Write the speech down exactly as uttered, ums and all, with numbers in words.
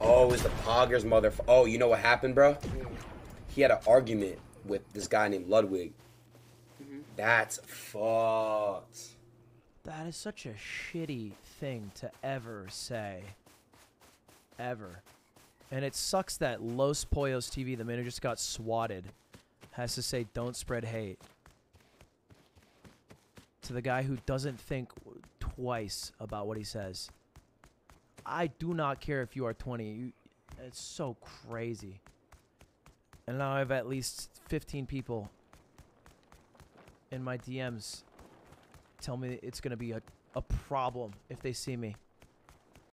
Oh, it's the Poggers mother. Oh, you know what happened, bro? He had an argument with this guy named Ludwig. Mm-hmm. That's fucked. That is such a shitty thing to ever say. Ever. And it sucks that Los Pollos T V, the man who just got swatted, has to say don't spread hate. To the guy who doesn't think twice about what he says. I do not care if you are twenty. You, it's so crazy. And now I have at least fifteen people in my D Ms tell me it's going to be a, a problem if they see me.